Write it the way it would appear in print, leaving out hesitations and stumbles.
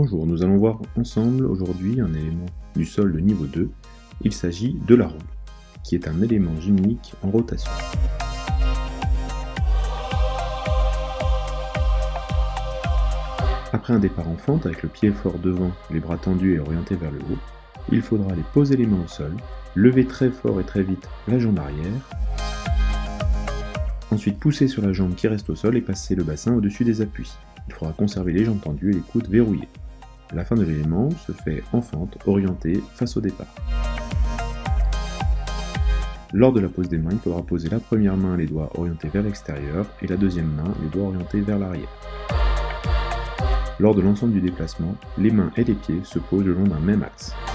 Bonjour, nous allons voir ensemble aujourd'hui un élément du sol de niveau 2. Il s'agit de la roue, qui est un élément gymnique en rotation. Après un départ en fente avec le pied fort devant, les bras tendus et orientés vers le haut, il faudra aller poser les mains au sol, lever très fort et très vite la jambe arrière, ensuite pousser sur la jambe qui reste au sol et passer le bassin au-dessus des appuis. Il faudra conserver les jambes tendues et les coudes verrouillés. La fin de l'élément se fait en fente, orientée face au départ. Lors de la pose des mains, il faudra poser la première main les doigts orientés vers l'extérieur et la deuxième main les doigts orientés vers l'arrière. Lors de l'ensemble du déplacement, les mains et les pieds se posent le long d'un même axe.